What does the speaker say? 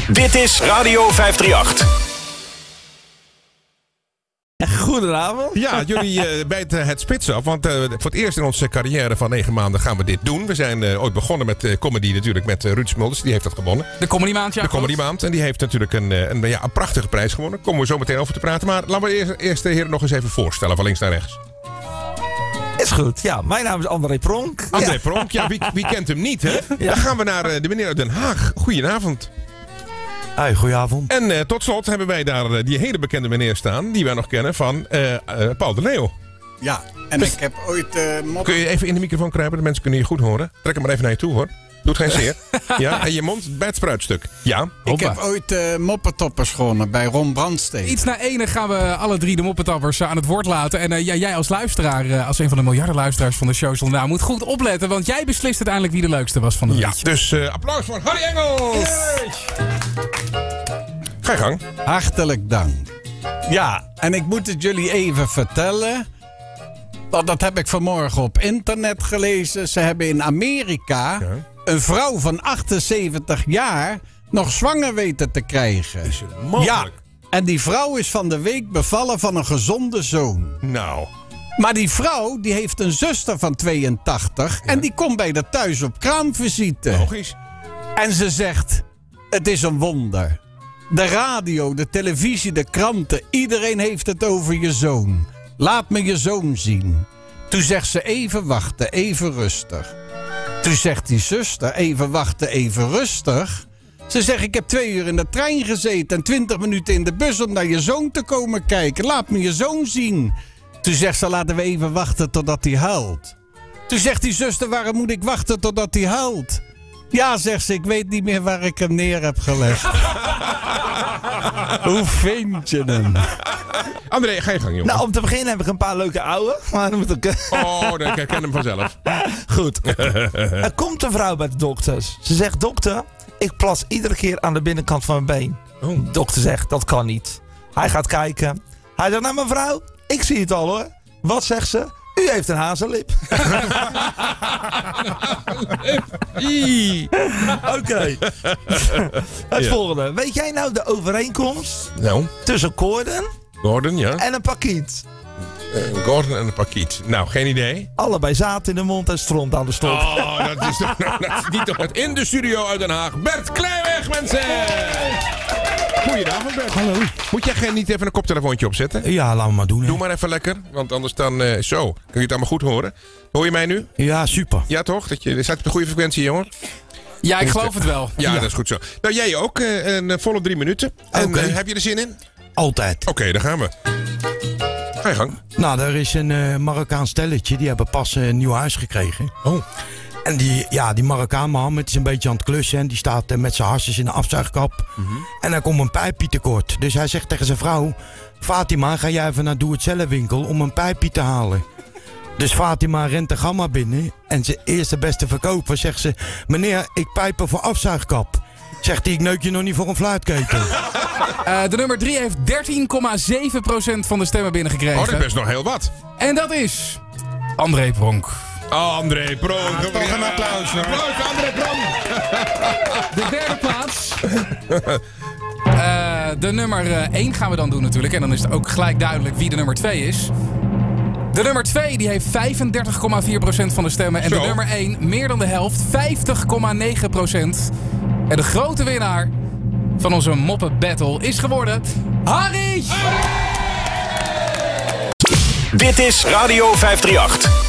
Dit is Radio 538. Goedenavond. Ja, jullie bijten het spits af. Want voor het eerst in onze carrière van 9 maanden gaan we dit doen. We zijn ooit begonnen met comedy natuurlijk met Ruud Smulders. Die heeft dat gewonnen. De Comedy Maand, ja. De Comedy Maand. En die heeft natuurlijk een prachtige prijs gewonnen. Daar komen we zo meteen over te praten. Maar laten we eerst de heren nog eens even voorstellen van links naar rechts. Is goed. Ja, mijn naam is André Pronk. André Pronk, ja, wie kent hem niet, hè? Ja. Dan gaan we naar de meneer uit Den Haag. Goedenavond. Hey, goedenavond. En tot slot hebben wij daar die hele bekende meneer staan, die wij nog kennen van Paul de Leeuw. Ja, en ik heb ooit... Kun je even in de microfoon kruipen? De mensen kunnen je goed horen. Trek hem maar even naar je toe, hoor. Doet geen zeer. Ja, en je mond bij het spruitstuk. Ja. Ik heb ooit moppetoppers gewonnen bij Ron Brandstede. Iets na ene gaan we alle drie de moppetappers aan het woord laten. En jij als luisteraar, als een van de miljarden luisteraars van de show, nou, moet goed opletten. Want jij beslist uiteindelijk wie de leukste was van de Ja, week. dus applaus voor Harry Engels. Ga je gang. Hartelijk dank. Ja, en ik moet het jullie even vertellen. Want dat heb ik vanmorgen op internet gelezen. Ze hebben in Amerika een vrouw van 78 jaar nog zwanger weten te krijgen. Is het mogelijk? Ja, en die vrouw is van de week bevallen van een gezonde zoon. Nou. Maar die vrouw die heeft een zuster van 82 en die komt bij haar thuis op kraamvisite. Logisch. En ze zegt, het is een wonder. De radio, de televisie, de kranten, iedereen heeft het over je zoon. Laat me je zoon zien. Toen zegt ze, even wachten, even rustig. Toen zegt die zuster, even wachten, even rustig. Ze zegt, ik heb 2 uur in de trein gezeten en 20 minuten in de bus om naar je zoon te komen kijken. Laat me je zoon zien. Toen zegt ze, laten we even wachten totdat hij huilt. Toen zegt die zuster, waarom moet ik wachten totdat hij huilt? Ja, zegt ze, ik weet niet meer waar ik hem neer heb gelegd. Hoe vind je hem? André, ga je gang, jongen. Nou, om te beginnen heb ik een paar leuke ouwe. Maar dan moet ik... Oh, ik herken hem vanzelf. Goed. Er komt een vrouw bij de dokters. Ze zegt, dokter, ik plas iedere keer aan de binnenkant van mijn been. De dokter zegt, dat kan niet. Hij gaat kijken. Hij zegt, nou mevrouw, ik zie het al hoor. Wat zegt ze? U heeft een hazenlip. Oké. Het volgende. Weet jij nou de overeenkomst tussen Gordon, ja. en een pakiet? Gordon en een pakiet. Nou, geen idee. Allebei zaad in de mond en stront aan de stok. Oh, dat is niet toch het in de studio uit Den Haag. Bert Kleiweg, mensen! Goedenavond, Bert. Hallo. Moet jij niet even een koptelefoontje opzetten? Ja, laten we maar doen. Hè. Doe maar even lekker, want anders dan zo. Kun je het allemaal goed horen? Hoor je mij nu? Ja, super. Ja, toch? Staat op de goede frequentie, jongen? Ja, ik geloof het wel. Ja, dat is goed zo. Nou, jij ook. Een volle 3 minuten. En Oké. heb je er zin in? Altijd. Oké, daar gaan we. Ga je gang. Nou, er is een Marokkaans stelletje. Die hebben pas een nieuw huis gekregen. Oh. En die Marokkaan Mohammed is een beetje aan het klussen. En die staat met zijn harsjes in de afzuigkap. En dan komt een pijpje tekort. Dus hij zegt tegen zijn vrouw, Fatima, ga jij even naar Doe-het-zelf winkel om een pijpje te halen. Dus Fatima rent de gamma binnen. En zijn eerste beste verkoper zegt ze, meneer, ik pijpen voor afzuigkap. Zegt hij, ik neuk je nog niet voor een fluitketel. De nummer 3 heeft 13,7% van de stemmen binnengekregen. Oh, dat is best nog heel wat. En dat is André Pronk. André Pronk. Toch een applaus, hoor. Applaus voor André Pronk. De derde plaats. De nummer 1 gaan we dan doen natuurlijk. En dan is het ook gelijk duidelijk wie de nummer 2 is. De nummer 2 die heeft 35,4% van de stemmen. En Zo. de nummer 1 meer dan de helft, 50,9%. En de grote winnaar van onze moppen battle is geworden Harry! Dit is Radio 538.